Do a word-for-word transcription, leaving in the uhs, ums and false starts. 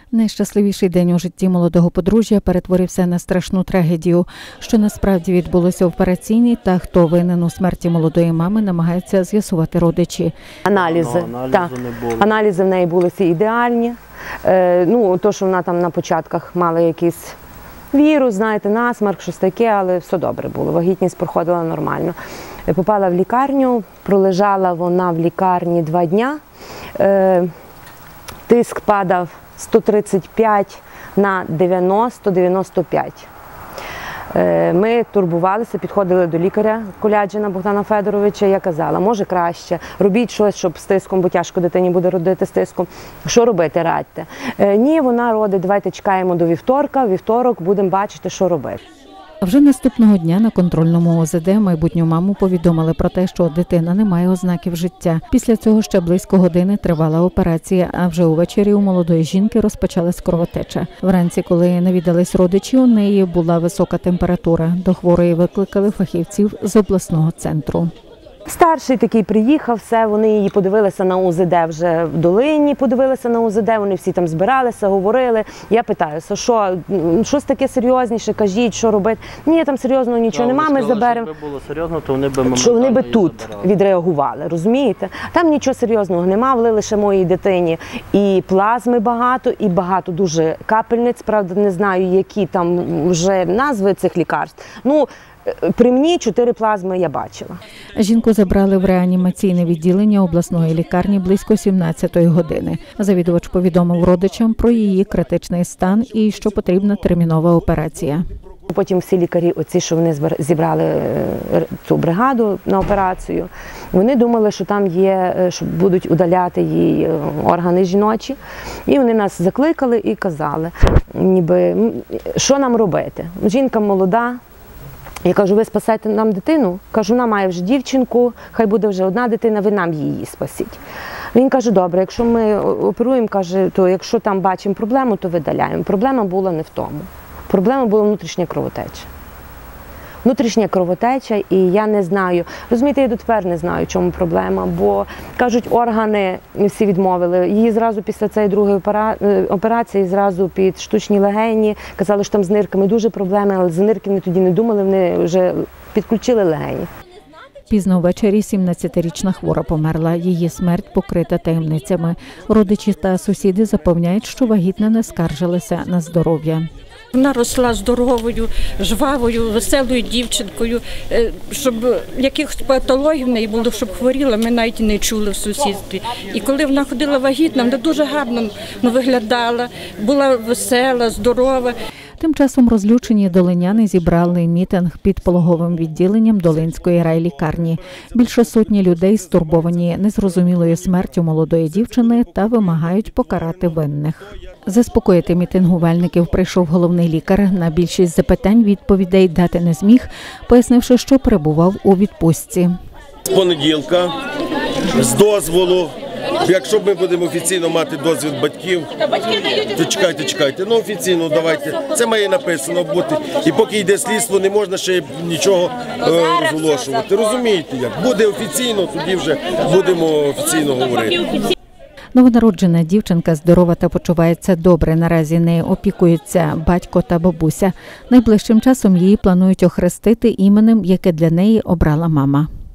Найщасливіший день у житті молодого подружжя перетворився на страшну трагедію. Що насправді відбулося в операційній та хто винен у смерті молодої мами, намагаються з'ясувати родичі. Аналізи, ну, аналізи, так. не було. Аналізи в неї були всі ідеальні. Е, ну, то, що вона там на початках мала якийсь вірус, знаєте, насмарк, щось таке, але все добре було. Вагітність проходила нормально. Попала в лікарню, пролежала вона в лікарні два дня. Е, тиск падав сто тридцять п'ять на дев'яносто - дев'яносто п'ять. Ми турбувалися, підходили до лікаря Коляджина Богдана Федоровича. Я казала, може краще, робіть щось, щоб з тиском, бо тяжко дитині буде родити з тиском. Що робити, радьте. Ні, вона родить, давайте чекаємо до вівторка, вівторок будемо бачити, що робити. Вже наступного дня на контрольному О З Д майбутню маму повідомили про те, що дитина не має ознаків життя. Після цього ще близько години тривала операція, а вже увечері у молодої жінки розпочалась кровотеча. Вранці, коли навідались родичі, у неї була висока температура. До хворої викликали фахівців з обласного центру. Старший такий приїхав, все, вони її подивилися на О З Д вже в Долині, подивилися на О З Д, вони всі там збиралися, говорили. Я питаюся, що, щось таке серйозніше, кажіть, що робити. Ні, там серйозного нічого нема, ми заберемо. Якби було серйозно, то вони б що вони би тут відреагували, розумієте? Там нічого серйозного нема, влили лише моїй дитині і плазми багато, і багато дуже капельниць, правда, не знаю, які там вже назви цих лікарств. Ну, при мені чотири плазми я бачила. Жінку забрали в реанімаційне відділення обласної лікарні близько сімнадцятої години. Завідувач повідомив родичам про її критичний стан і що потрібна термінова операція. Потім всі лікарі, оці, що вони зібрали цю бригаду на операцію, вони думали, що там є, що будуть удаляти їй органи жіночі. І вони нас закликали і казали, ніби, що нам робити. Жінка молода. Я кажу, ви спасайте нам дитину? Кажу, вона має вже дівчинку, хай буде вже одна дитина, ви нам її спасіть. Він каже, добре, якщо ми оперуємо, каже, то якщо там бачимо проблему, то видаляємо. Проблема була не в тому. Проблема була внутрішня кровотеча. Внутрішня кровотеча, і я не знаю, розумієте, я дотепер не знаю, в чому проблема, бо, кажуть, органи всі відмовили. Її зразу після цієї другої операції, зразу під штучні легені, казали, що там з нирками дуже проблеми, але за нирки вони тоді не думали, вони вже підключили легені. Пізно ввечері сімнадцятирічна хвора померла. Її смерть покрита таємницями. Родичі та сусіди запевняють, що вагітна не скаржилася на здоров'я. Вона росла здоровою, жвавою, веселою дівчинкою, щоб якихось патологій в неї було, щоб хворіла, ми навіть не чули в сусідстві. І коли вона ходила вагітна, вона дуже гарно виглядала, була весела, здорова. Тим часом розлючені долиняни зібрали мітинг під пологовим відділенням Долинської райлікарні. Більше сотні людей стурбовані незрозумілою смертю молодої дівчини та вимагають покарати винних. Заспокоїти мітингувальників прийшов головний лікар. На більшість запитань відповідей дати не зміг, пояснивши, що перебував у відпустці. З понеділка, з дозволу, якщо ми будемо офіційно мати дозвіл батьків, то чекайте, чекайте, ну офіційно давайте, це має написано бути. І поки йде слідство, не можна ще нічого е, розголошувати. Розумієте як? Буде офіційно, тоді вже будемо офіційно говорити. Новонароджена дівчинка здорова та почувається добре. Наразі нею опікуються батько та бабуся. Найближчим часом її планують охрестити іменем, яке для неї обрала мама.